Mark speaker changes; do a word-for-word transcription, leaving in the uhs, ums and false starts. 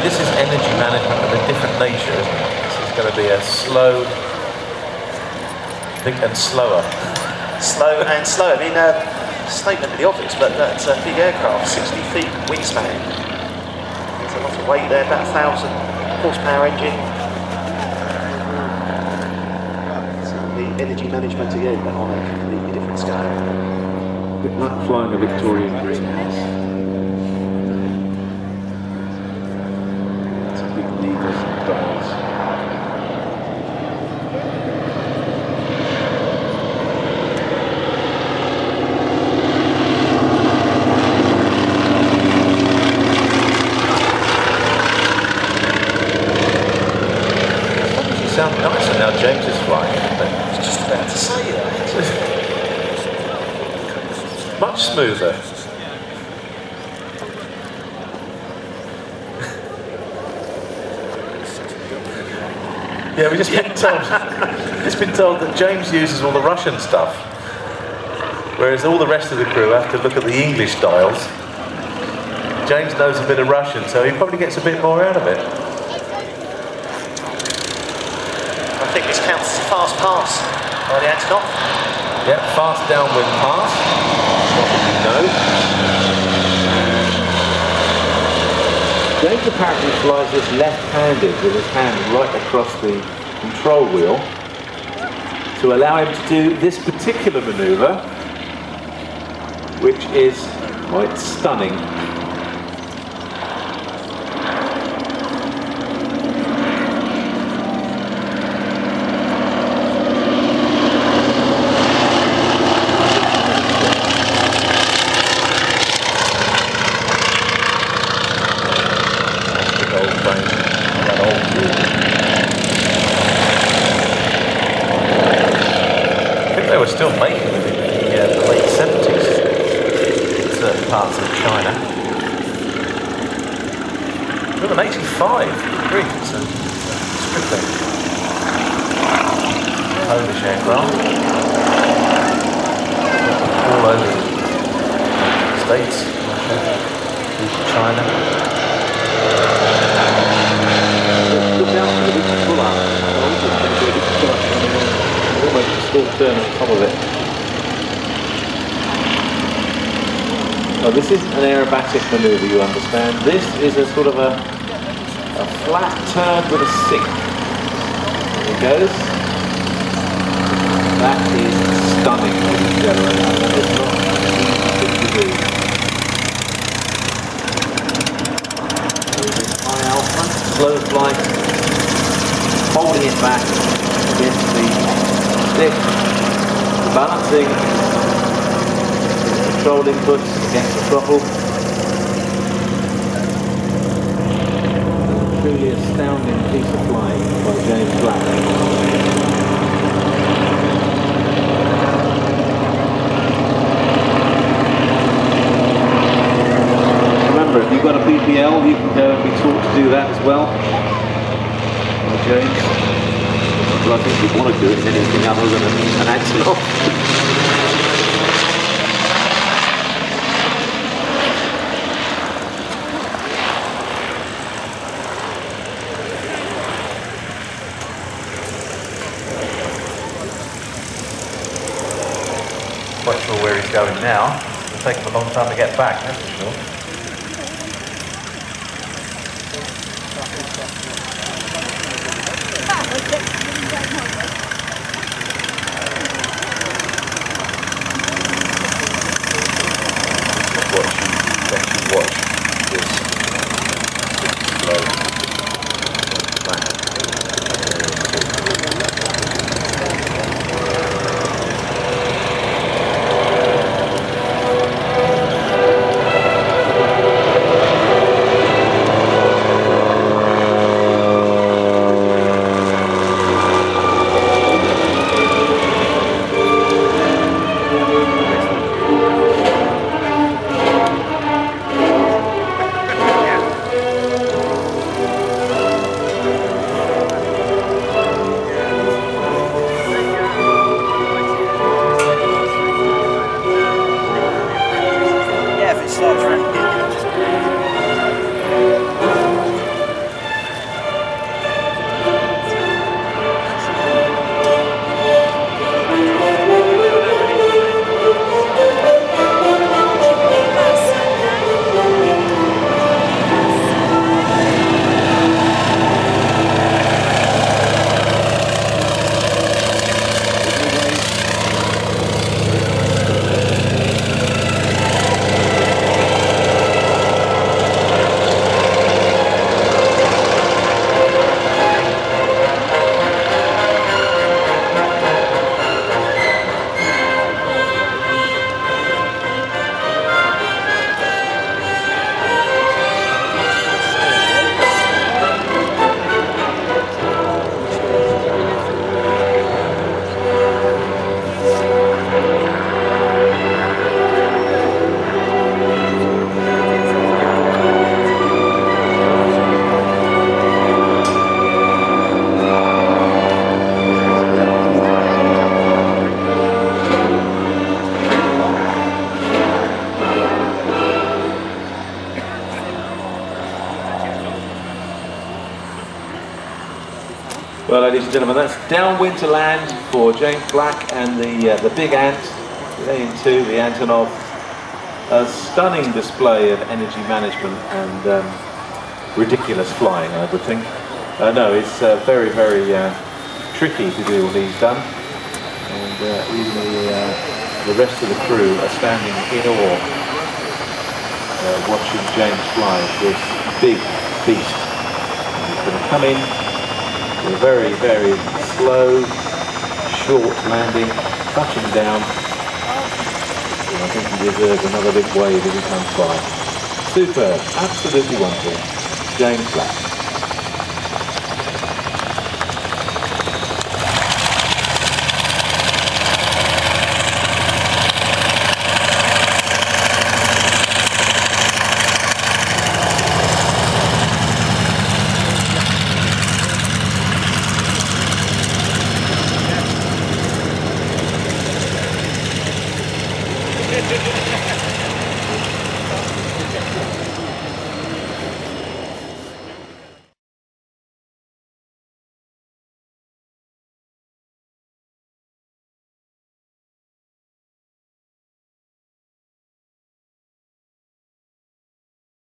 Speaker 1: mean, this is energy management of a different nature, isn't it? This is going to be a slow, big and slower.
Speaker 2: Slow and slow. I mean, uh, statement of the obvious, but that's a big aircraft, sixty feet wingspan. There's a lot of weight there, about a thousand horsepower engine. So the energy management again, but on a completely different scale.
Speaker 3: A bit like flying a Victorian greenhouse. It's a big levers and dials.
Speaker 1: Sound nicer now James is flying.
Speaker 2: I was just about to say that.
Speaker 1: Much smoother. Yeah, we've just been told, just been told that James uses all the Russian stuff, whereas all the rest of the crew have to look at the English dials. James knows a bit of Russian, so he probably gets a bit more out of it.
Speaker 2: I think this counts as a fast pass by the Antonov.
Speaker 1: Yep, fast downwind pass. That's what we know.
Speaker 3: James apparently flies this left-handed with his hand right across the control wheel to allow him to do this particular manoeuvre, which is quite stunning.
Speaker 1: They were still making them in the, uh, the late seventies in certain parts of China. Look, an eighty-five, great, it's a strictly Polish aircraft. All over the States, China.
Speaker 3: Look down for the big pull-up. Almost a small turn on top of it. Oh, this is an aerobatic manoeuvre, you understand. This is a sort of a, a flat turn with a sink. There he goes. That is stunning, ladies and gentlemen. That is not easy to do. There's this high alpha, slow flight, holding it back against the stick, balancing the control inputs against the throttle. A truly astounding piece of flying by James Black. Remember, if you've got a B P L, you can go and be taught to do that as well. By James. Well, I think you'd want to do it in anything other than an Antonov.
Speaker 1: Quite sure where he's going now. It'll take him a long time to get back, that's for sure. Watch this slow back.
Speaker 3: Well, ladies and gentlemen, that's downwind to land for James Black and the uh, the big ant, the A N two, the Antonov. A stunning display of energy management and um, ridiculous flying, I would think. Uh, no, it's uh, very, very uh, tricky to do what he's done, and uh, even the, uh, the rest of the crew are standing in awe uh, watching James fly this big beast. And he's going to come in with a very, very slow, short landing, touching down. I think he deserves another big wave as he comes by. Superb, absolutely wonderful. James Black.